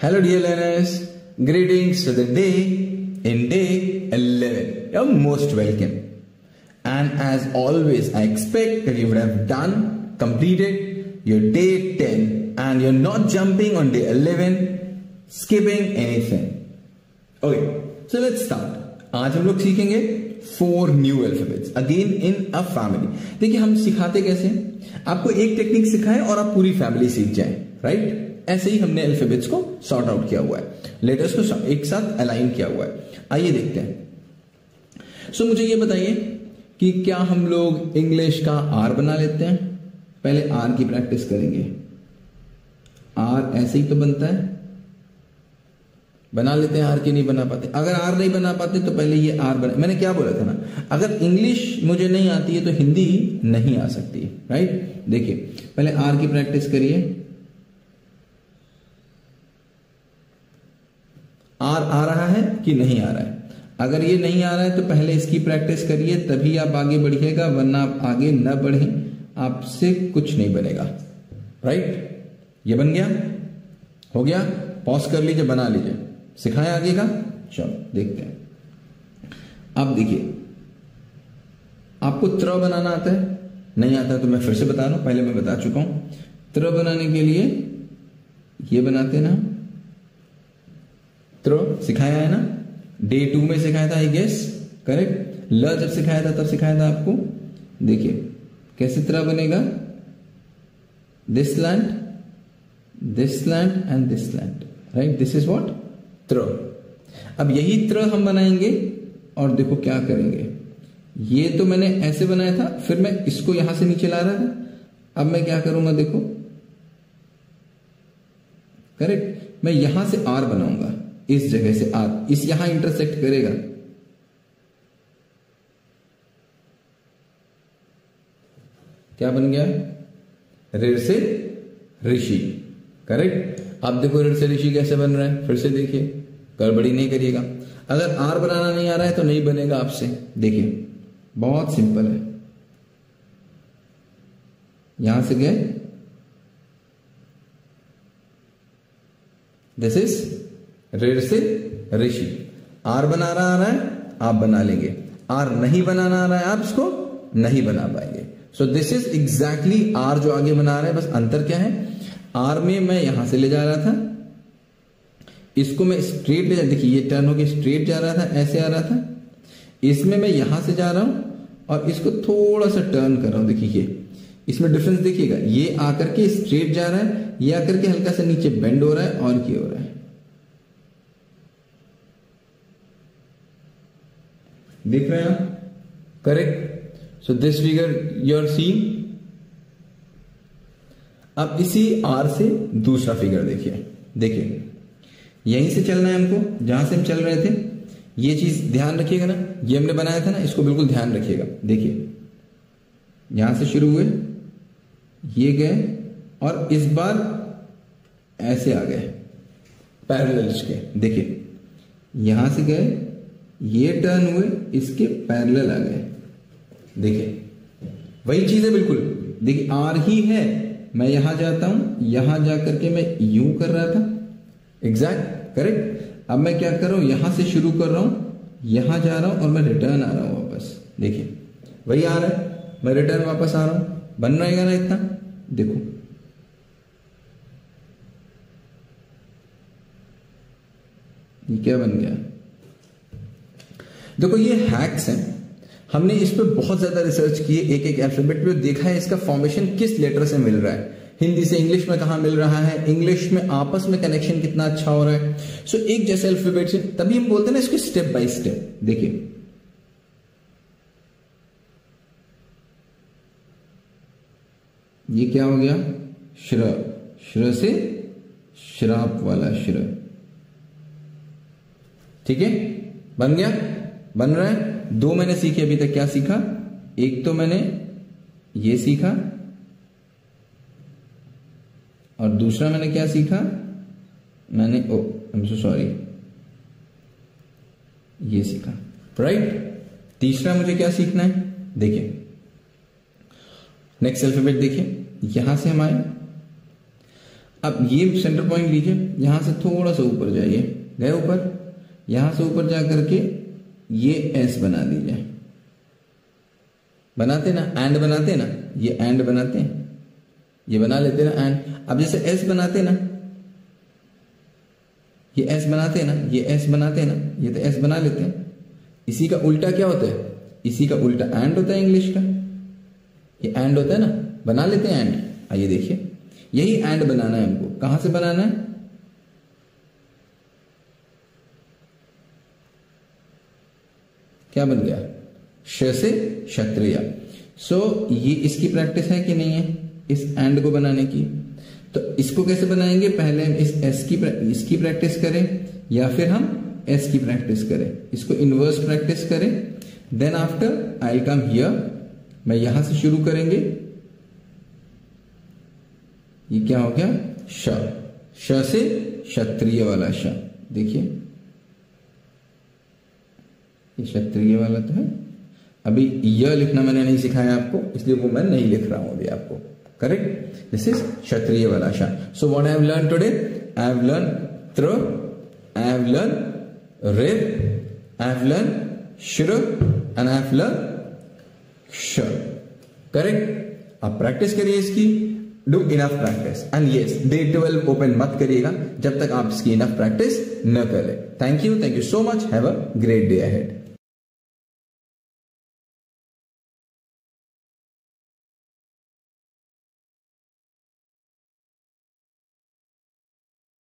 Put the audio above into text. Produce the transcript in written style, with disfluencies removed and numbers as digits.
Hello dear learners, greetings to the day in day 11. You're most welcome. And as always, I expect that you would have completed your day 10 and you're not jumping on day 11, skipping anything. Okay, so let's start. आज हम लोग सीखेंगे 4 new alphabets again in a family. देखिए हम सिखाते कैसे, आपको एक टेक्निक सिखाएं और आप पूरी फैमिली सीख जाएं, राइट? ऐसे ही हमने अल्फाबेट्स को सॉर्ट आउट किया हुआ है, लेटर्स को एक साथ अलाइन किया हुआ है. आइए देखते हैं. सो मुझे ये बताइए कि क्या हम लोग इंग्लिश का आर बना लेते हैं? पहले आर की प्रैक्टिस करेंगे. आर ऐसे ही तो बनता है, बना लेते हैं. आर की नहीं बना पाते. अगर आर नहीं बना पाते तो पहले ये आर बना. मैंने क्या बोला था ना, अगर इंग्लिश मुझे नहीं आती है तो हिंदी नहीं आ सकती, राइट? देखिए पहले आर की प्रैक्टिस करिए. आर आ रहा है कि नहीं आ रहा है? अगर ये नहीं आ रहा है तो पहले इसकी प्रैक्टिस करिए, तभी आप आगे बढ़िएगा, वरना आप आगे न बढ़े आपसे कुछ नहीं बनेगा, राइट? ये बन गया, हो गया. पॉज कर लीजिए, बना लीजिए. सिखाएं आगे का. चलो देखते हैं. अब देखिए, आपको त्र बनाना आता है? नहीं आता तो मैं फिर से बता रहा हूं, पहले मैं बता चुका हूं. त्र बनाने के लिए ये बनाते ना, त्र सिखाया है ना, डे 2 में सिखाया था, आई गेस, करेक्ट? ल जब सिखाया था तब सिखाया था आपको. देखिए कैसे त्र बनेगा. This land and this land, right? This is what? त्र. अब यही त्र हम बनाएंगे और देखो क्या करेंगे. ये तो मैंने ऐसे बनाया था, फिर मैं इसको यहां से नीचे ला रहा था. अब मैं क्या करूंगा, देखो, करेक्ट? मैं यहां से आर बनाऊंगा, इस जगह से आर, इस यहां इंटरसेक्ट करेगा. क्या बन गया? ऋ से ऋषि, करेक्ट? अब देखो ऋ से ऋषि कैसे बन रहा है, फिर से देखिए, गड़बड़ी नहीं करिएगा. अगर आर बनाना नहीं आ रहा है तो नहीं बनेगा आपसे. देखिए बहुत सिंपल है. यहां से गए, दिस इज ऋ से ऋषि. आर बना रहा आ रहा है, आप बना लेंगे. आर नहीं बनाना आ रहा है, आप इसको नहीं बना पाएंगे. So this is exactly R जो आगे बना रहा है. बस अंतर क्या है, आर में मैं यहां से ले जा रहा था, इसको मैं स्ट्रेट ले जा. देखिए ये टर्न होकर स्ट्रेट जा रहा था, ऐसे आ रहा था. इसमें मैं यहां से जा रहा हूं और इसको थोड़ा सा टर्न कर रहा हूं. देखिए ये, इसमें डिफरेंस देखिएगा. ये आकर के स्ट्रेट जा रहा है, ये आकर के हल्का सा नीचे बेंड हो रहा है, और ये हो रहा है. देख रहे हैं आप? Correct. So this figure you are seeing. अब इसी आर से दूसरा फिगर देखिए. देखिए यहीं से चलना है हमको, जहां से हम चल रहे थे. ये चीज ध्यान रखिएगा ना, ये हमने बनाया था ना, इसको बिल्कुल ध्यान रखिएगा. देखिए यहां से शुरू हुए, ये गए, और इस बार ऐसे आ गए पैरेलल के. देखिए यहां से गए, ये टर्न हुए, इसके पैरेलल आ गए. देखिए वही चीज है बिल्कुल. देखिए आर ही है, मैं यहां जाता हूं, यहां जाकर के मैं यूं कर रहा था, एग्जैक्ट, करेक्ट. अब मैं क्या कर रहा हूं, यहां से शुरू कर रहा हूं, यहां जा रहा हूं और मैं रिटर्न आ रहा हूं वापस. देखिए वही आ रहा है, मैं रिटर्न वापस आ रहा हूं. बन रहेगा ना इतना? देखो ये क्या बन गया. देखो ये हैक्स हैं. हमने इस पे बहुत ज्यादा रिसर्च की है, एक एक अल्फाबेट पे देखा है इसका फॉर्मेशन किस लेटर से मिल रहा है. हिंदी से इंग्लिश में कहां मिल रहा है, इंग्लिश में आपस में कनेक्शन कितना अच्छा हो रहा है. सो एक जैसे अल्फाबेट से, तभी हम बोलते हैं ना इसको स्टेप बाय स्टेप. देखिए ये क्या हो गया, श्र. श्र से श्राप वाला श्र. ठीक है, बन गया, बन रहा है. 2 मैंने सीखे अभी तक. क्या सीखा? एक तो मैंने ये सीखा, और दूसरा मैंने क्या सीखा, मैंने आई एम सो सॉरी, ये सीखा, राइट? तीसरा मुझे क्या सीखना है. देखिए नेक्स्ट अल्फाबेट देखिए, यहां से हम आए, अब ये सेंटर पॉइंट लीजिए, यहां से थोड़ा सा ऊपर जाइए, गए ऊपर, यहां से ऊपर जा करके ये एस बना दीजिए। बनाते ना, एंड बनाते ना, ये एंड बनाते हैं, ये बना लेते ना एंड। अब जैसे एस बनाते ना, ये एस बनाते ना, ये एस बनाते ना, ये तो एस बना लेते हैं। इसी का उल्टा क्या होता है? इसी का उल्टा एंड होता है इंग्लिश का। ये एंड होता है ना, बना लेते हैं एंड। आइए देखिए, यही एंड बनाना है हमको। कहां से बनाना है? क्या बन गया? श से क्षत्रिय। सो ये इसकी प्रैक्टिस है कि नहीं है, इस एंड को बनाने की? तो इसको कैसे बनाएंगे? पहले हम इस एस की इसकी प्रैक्टिस करें, या फिर हम एस की प्रैक्टिस करें, इसको इनवर्स प्रैक्टिस करें। Then after I come here, मैं यहां से शुरू करेंगे। ये क्या हो गया? श। श से क्षत्रिय वाला श। देखिए ये क्षत्रिय वाला तो है। अभी यह लिखना मैंने नहीं सिखाया आपको, इसलिए वो मैं नहीं लिख रहा हूं अभी आपको। करेक्ट? दिस इज क्षत्रिय वाला श। So what I have learn today? I have learn त्र, आई हैव लर्न रेव, आई हैव लर्न श्र, एंड आई हैव लर्न क्ष। करेक्ट? आप प्रैक्टिस करिए इसकी। Do enough practice, and yes, day 12 open मत करिएगा जब तक आप इसकी इनफ प्रैक्टिस न करें। Thank you so much. Have a great day ahead.